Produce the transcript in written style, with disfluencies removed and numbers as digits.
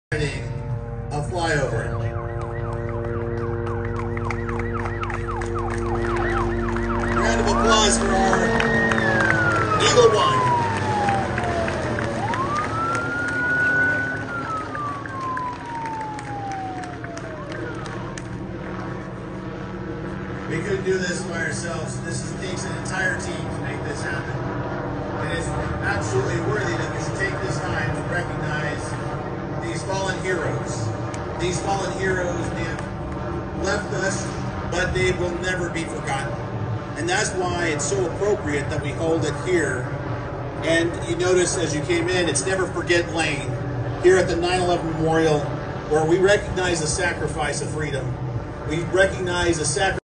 A flyover. Round of applause for our Eagle One. We couldn't do this by ourselves. This takes an entire team to make this happen. And it's absolutely worthy that we should take this time to recognize these fallen heroes. These fallen heroes, they have left us, but they will never be forgotten. And that's why it's so appropriate that we hold it here. And you notice as you came in, it's Never Forget Lane, here at the 9/11 Memorial, where we recognize the sacrifice of freedom. We recognize the sacrifice